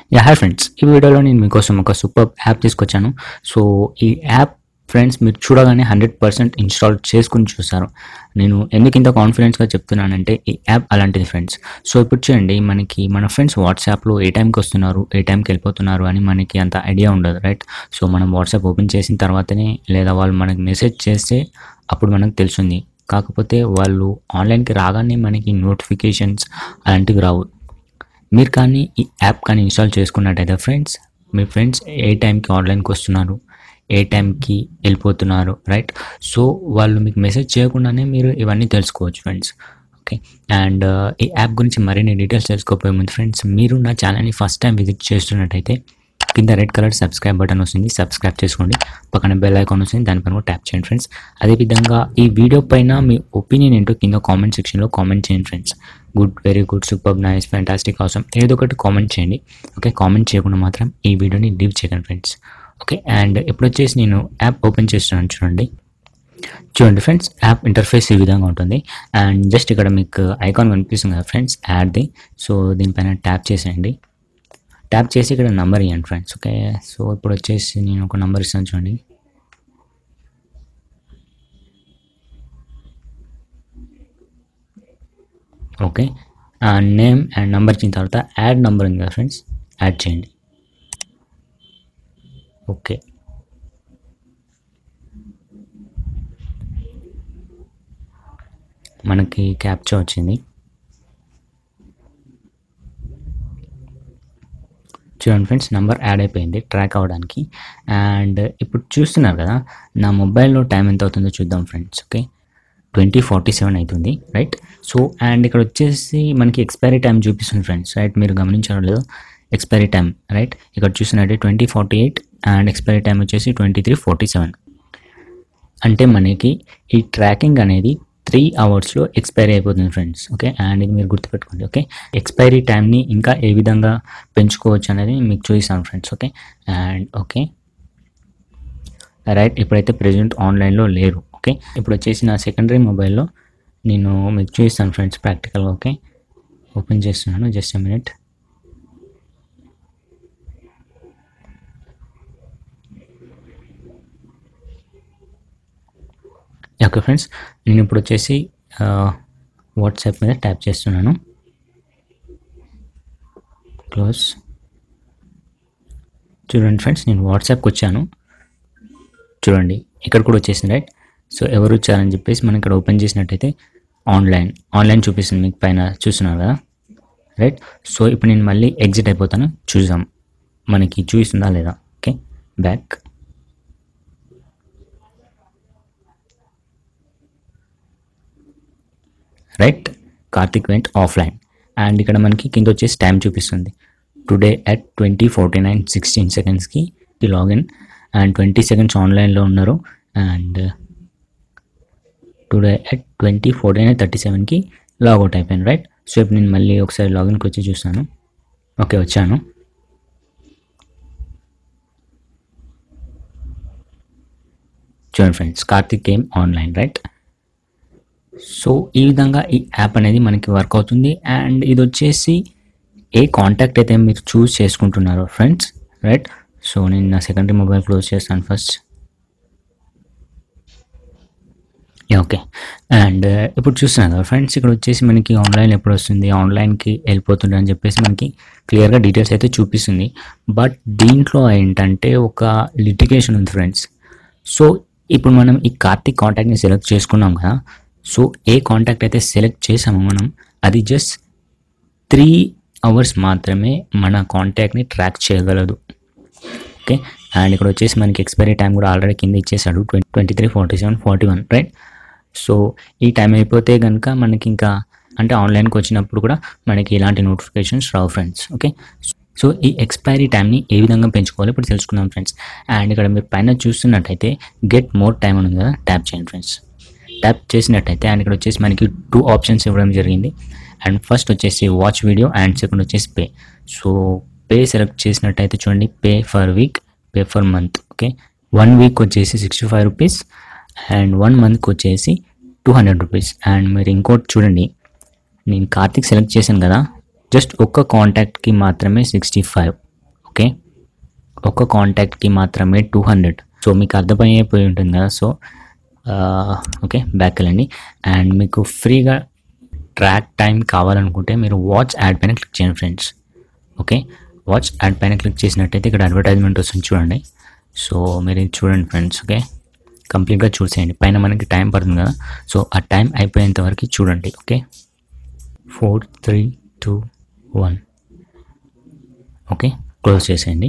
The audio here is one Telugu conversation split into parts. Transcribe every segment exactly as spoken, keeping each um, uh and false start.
యా హాయ్ ఫ్రెండ్స్, ఈ వీడియోలో నేను మీకోసం ఒక సూపర్ యాప్ తీసుకొచ్చాను. సో ఈ యాప్ ఫ్రెండ్స్ మీరు చూడగానే హండ్రెడ్ పర్సెంట్ ఇన్స్టాల్ చేసుకుని చూస్తారు. నేను ఎందుకు ఇంత కాన్ఫిడెన్స్గా చెప్తున్నానంటే ఈ యాప్ అలాంటిది ఫ్రెండ్స్. సో ఇప్పుడు చూడండి, మనకి మన ఫ్రెండ్స్ వాట్సాప్లో ఏ టైంకి వస్తున్నారు, ఏ టైంకి వెళ్ళిపోతున్నారు అని మనకి అంత ఐడియా ఉండదు, రైట్? సో మనం వాట్సాప్ ఓపెన్ చేసిన తర్వాతనే, లేదా వాళ్ళు మనకి మెసేజ్ చేస్తే అప్పుడు మనకు తెలుస్తుంది. కాకపోతే వాళ్ళు ఆన్లైన్కి రాగానే మనకి నోటిఫికేషన్స్ అలాంటివి రావు. మీరు కానీ ఈ యాప్ కానీ ఇన్స్టాల్ చేసుకున్నట్టయితే ఫ్రెండ్స్, మీ ఫ్రెండ్స్ ఏ టైంకి ఆన్లైన్కి వస్తున్నారు, ఏ టైంకి వెళ్ళిపోతున్నారు, రైట్? సో వాళ్ళు మీకు మెసేజ్ చేయకుండానే మీరు ఇవన్నీ తెలుసుకోవచ్చు ఫ్రెండ్స్. ఓకే, అండ్ ఈ యాప్ గురించి మరిన్ని డీటెయిల్స్ తెలుసుకోపోయే ముందు ఫ్రెండ్స్, మీరు నా ఛానల్ని ఫస్ట్ టైం విజిట్ చేస్తున్నట్టయితే కింద రెడ్ కలర్ సబ్స్క్రైబ్ బటన్ వస్తుంది, సబ్స్క్రైబ్ చేసుకోండి. పక్కన బెల్ ఐకాన్ వస్తుంది, దానిపైన కూడా ట్యాప్ చేయండి ఫ్రెండ్స్. అదేవిధంగా ఈ వీడియో పైన మీ ఒపీనియన్ ఏంటో కింద కామెంట్ సెక్షన్లో కామెంట్ చేయండి friends. Good, very good, super, nice, fantastic, అవసరం ఏదో ఒకటి కామెంట్ చేయండి. ఓకే, కామెంట్ చేయకుండా మాత్రం ఈ వీడియోని లీవ్ చేయకండి ఫ్రెండ్స్. ఓకే, అండ్ ఇప్పుడు వచ్చేసి నేను యాప్ ఓపెన్ చేస్తున్నాను. చూడండి చూడండి ఫ్రెండ్స్, యాప్ ఇంటర్ఫేస్ ఈ విధంగా ఉంటుంది. అండ్ జస్ట్ ఇక్కడ మీకు ఐకాన్ కనిపిస్తుంది కదా ఫ్రెండ్స్, యాడ్ది. సో దీనిపైన ట్యాప్ చేసేయండి. ట్యాప్ చేసి ఇక్కడ నెంబర్ ఇవ్వండి ఫ్రెండ్స్. ఓకే, సో ఇప్పుడు వచ్చేసి నేను ఒక నెంబర్ ఇస్తాను చూడండి. ఓకే, నేమ్ అండ్ నెంబర్ ఇచ్చిన తర్వాత యాడ్ నెంబర్ ఉంది కదా ఫ్రెండ్స్, యాడ్ చేయండి. ఓకే, మనకి క్యాప్చా వచ్చింది. చూడండి ఫ్రెండ్స్, నెంబర్ యాడ్ అయిపోయింది ట్రాక్ అవ్వడానికి. అండ్ ఇప్పుడు చూస్తున్నారు కదా, నా మొబైల్లో టైం ఎంత అవుతుందో చూద్దాం friends. Okay, twenty forty seven అవుతుంది, రైట్? సో అండ్ ఇక్కడ వచ్చేసి మనకి ఎక్స్పైరీ టైం చూపిస్తుంది ఫ్రెండ్స్, రైట్? మీరు గమనించడం లేదు, ఎక్స్పైరీ టైం, రైట్? ఇక్కడ చూసినట్టే twenty forty eight and expiry time వచ్చేసి ట్వంటీ త్రీ ఫార్టీ సెవెన్. అంటే మనకి ఈ ట్రాకింగ్ అనేది త్రీ అవర్స్లో ఎక్స్పైరీ అయిపోతుంది ఫ్రెండ్స్. ఓకే, అండ్ ఇది మీరు గుర్తుపెట్టుకోండి. ఓకే, ఎక్స్పైరీ టైంని ఇంకా ఏ విధంగా పెంచుకోవచ్చు అనేది మీకు చూపిస్తాను friends. Okay, and okay right, ఇప్పుడైతే ప్రెజెంట్ ఆన్లైన్లో లేరు. ఓకే, ఇప్పుడు వచ్చేసి నా సెకండరీ మొబైల్లో నేను మీకు చూపిస్తాను ఫ్రెండ్స్ ప్రాక్టికల్గా. ఓకే, ఓపెన్ చేస్తున్నాను, just a minute. Okay friends, నేను ఇప్పుడు వచ్చేసి వాట్సాప్ మీద ట్యాప్ చేస్తున్నాను. క్లోజ్. చూడండి ఫ్రెండ్స్, నేను వాట్సాప్కి వచ్చాను. చూడండి ఇక్కడ కూడా వచ్చేసింది, రైట్? సో ఎవరు వచ్చారని చెప్పేసి మనం ఇక్కడ ఓపెన్ చేసినట్టయితే ఆన్లైన్ ఆన్లైన్ చూపిస్తుంది మీకు పైన, చూస్తున్నారు కదా, రైట్? సో ఇప్పుడు నేను మళ్ళీ ఎగ్జిట్ అయిపోతాను, చూద్దాం మనకి చూపిస్తుందా లేదా. Okay, back. Right, Karthik went offline. And ఇక్కడ మనకి కింద వచ్చేసి టైం చూపిస్తుంది. Today at twenty forty nine sixteen సెకండ్స్కి లాగిన్ అండ్ ట్వంటీ సెకండ్స్ ఆన్లైన్లో ఉన్నారు. And today at twenty forty nine thirty సెవెన్కి లాగౌట్ అయిపోయాను, రైట్? సో ఇప్పుడు నేను మళ్ళీ ఒకసారి లాగిన్కి వచ్చి చూస్తాను. ఓకే, వచ్చాను. చూడండి friends, Karthik game online, right? So ఈ విధంగా ఈ యాప్ అనేది మనకి వర్క్ అవుతుంది. అండ్ ఇది వచ్చేసి ఏ కాంటాక్ట్ అయితే మీరు చూస్ చేసుకుంటున్నారో ఫ్రెండ్స్, రైట్? సో నేను నా సెకండరీ మొబైల్ క్లోజ్ చేస్తాను ఫస్ట్. ఓకే, అండ్ ఇప్పుడు చూస్తున్నాను కదా ఫ్రెండ్స్, ఇక్కడ వచ్చేసి మనకి ఆన్లైన్ ఎప్పుడు వస్తుంది, ఆన్లైన్కి వెళ్ళిపోతుంది అని చెప్పేసి మనకి క్లియర్గా డీటెయిల్స్ అయితే చూపిస్తుంది. బట్ దీంట్లో ఏంటంటే ఒక లిటిగేషన్ ఉంది ఫ్రెండ్స్. సో ఇప్పుడు మనం ఈ కార్తిక్ కాంటాక్ట్ని సెలెక్ట్ చేసుకున్నాం కదా. సో ఏ కాంటాక్ట్ అయితే సెలెక్ట్ చేసామో మనం, అది జస్ట్ త్రీ అవర్స్ మాత్రమే మన కాంటాక్ట్ని ట్రాక్ చేయగలదు. ఓకే, అండ్ ఇక్కడ వచ్చేసి మనకి ఎక్స్పైరీ టైం కూడా ఆల్రెడీ కింద ఇచ్చేసాడు, twenty twenty three forty seven forty one right? So ఈ టైం అయిపోతే కనుక మనకి ఇంకా అంటే ఆన్లైన్కి వచ్చినప్పుడు కూడా మనకి ఇలాంటి నోటిఫికేషన్స్ రావు ఫ్రెండ్స్. ఓకే, సో ఈ ఎక్స్పైరీ టైంని ఏ విధంగా పెంచుకోవాలి ఇప్పుడు తెలుసుకుందాం ఫ్రెండ్స్. అండ్ ఇక్కడ మీరు పైన చూస్తున్నట్టయితే గెట్ మోర్ టైం అని ఉంది కదా, ట్యాప్ చేయండి ఫ్రెండ్స్. ట్యాప్ చేసినట్టయితే అండ్ ఇక్కడ వచ్చేసి మనకి టూ ఆప్షన్స్ ఇవ్వడం జరిగింది. అండ్ ఫస్ట్ వచ్చేసి వాచ్ వీడియో అండ్ సెకండ్ వచ్చేసి పే. సో పే సెలెక్ట్ చేసినట్టయితే చూడండి, pay for week, pay for month. Okay, one week వచ్చేసి sixty five rupees and one మంత్కి వచ్చేసి టూ హండ్రెడ్ రూపీస్. అండ్ మీరు ఇంకోటి చూడండి, నేను కార్తిక్ సెలెక్ట్ చేశాను కదా, జస్ట్ ఒక్క కాంటాక్ట్కి మాత్రమే సిక్స్టీ ఫైవ్ ఓకే, ఒక కాంటాక్ట్కి మాత్రమే టూ హండ్రెడ్. సో మీకు అర్థమైపోయి ఉంటుంది కదా. సో ఓకే, బ్యాక్ వెళ్ళండి. అండ్ మీకు ఫ్రీగా ట్రాక్ టైం కావాలనుకుంటే మీరు వాచ్ యాడ్ పైన క్లిక్ చేయండి ఫ్రెండ్స్. ఓకే, వాచ్ యాడ్ పైన క్లిక్ చేసినట్టయితే ఇక్కడ అడ్వర్టైజ్మెంట్ వస్తుంది చూడండి. సో మీరు ఇది చూడండి ఫ్రెండ్స్. ఓకే, కంప్లీట్గా చూసేయండి. పైన మనకి టైం పడుతుంది కదా, సో ఆ టైం అయిపోయేంత వరకు చూడండి. Okay, four three two one. Okay, close చేసేయండి.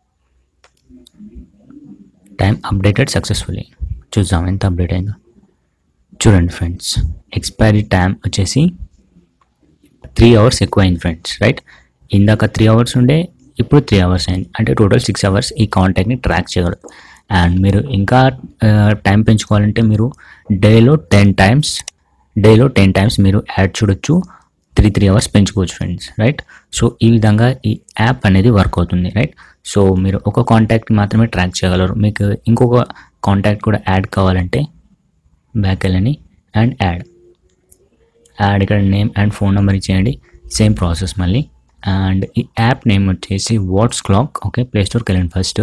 Time updated successfully. చూద్దాం ఎంత అప్డేట్ అయిందో. చూడండి ఫ్రెండ్స్, ఎక్స్పైరీ టైం వచ్చేసి త్రీ అవర్స్ ఎక్కువ అయింది ఫ్రెండ్స్. రైట్, ఇందాక త్రీ అవర్స్ ఉండే, ఇప్పుడు త్రీ అవర్స్ అయింది. అంటే టోటల్ సిక్స్ అవర్స్ ఈ కాంటాక్ట్ని ట్రాక్ చేయగలరు. అండ్ మీరు ఇంకా టైం పెంచుకోవాలంటే మీరు డేలో టెన్ టైమ్స్ డేలో టెన్ టైమ్స్ మీరు యాడ్ చూడొచ్చు. త్రీ త్రీ అవర్స్ పెంచుకోవచ్చు ఫ్రెండ్స్. రైట్, సో ఈ విధంగా ఈ యాప్ అనేది వర్క్ అవుతుంది. రైట్, సో మీరు ఒక కాంటాక్ట్ మాత్రమే ట్రాక్ చేయగలరు. మీకు ఇంకొక కాంటాక్ట్ కూడా యాడ్ కావాలంటే బ్యాక్ వెళ్ళండి అండ్ యాడ్ యాడ్ ఇక్కడ నేమ్ అండ్ ఫోన్ నెంబర్ ఇచ్చేయండి. సేమ్ ప్రాసెస్ మళ్ళీ. అండ్ ఈ యాప్ నేమ్ వచ్చేసి వాట్స్ క్లాక్. ఓకే, ప్లే స్టోర్కి వెళ్ళండి. ఫస్ట్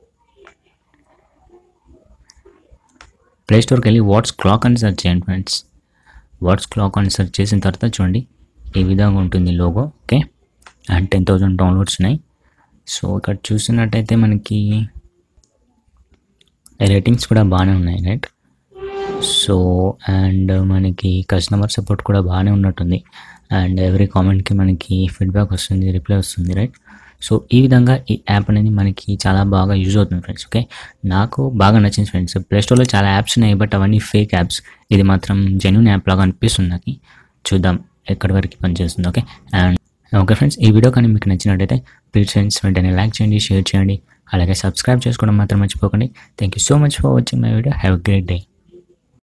ప్లే స్టోర్కి వెళ్ళి వాట్స్ క్లాక్ అని సెర్చ్ చేయండి ఫ్రెండ్స్. వాట్స్ క్లాక్ అని సెర్చ్ చేసిన తర్వాత చూడండి ఈ విధంగా ఉంటుంది logo. Okay, and ten thousand downloads ఉన్నాయి. సో ఇక్కడ చూసినట్టయితే మనకి రేటింగ్స్ కూడా బాగానే ఉన్నాయి. రైట్, సో అండ్ మనకి కస్టమర్ సపోర్ట్ కూడా బాగానే ఉన్నట్టుంది. అండ్ ఎవ్రీ కామెంట్కి మనకి ఫీడ్బ్యాక్ వస్తుంది, రిప్లై వస్తుంది. రైట్, సో ఈ విధంగా ఈ యాప్ అనేది మనకి చాలా బాగా యూజ్ అవుతుంది ఫ్రెండ్స్. ఓకే, నాకు బాగా నచ్చింది ఫ్రెండ్స్. ప్లేస్టోర్లో చాలా యాప్స్ ఉన్నాయి, బట్ అవన్నీ ఫేక్ యాప్స్. ఇది మాత్రం జెన్యూన్ యాప్ లాగా అనిపిస్తుంది నాకు. చూద్దాం ఎక్కడి వరకు పనిచేస్తుంది. ఓకే, అండ్ ఓకే ఫ్రెండ్స్, ఈ వీడియో కానీ మీకు నచ్చినట్టయితే ప్లీజ్ ఫ్రెండ్స్ వెంటనే లైక్ చేయండి, షేర్ చేయండి, అలాగే సబ్స్క్రైబ్ చేసుకోవడం మాత్రం మర్చిపోకండి. Thank you so much for watching my video. Have a great day.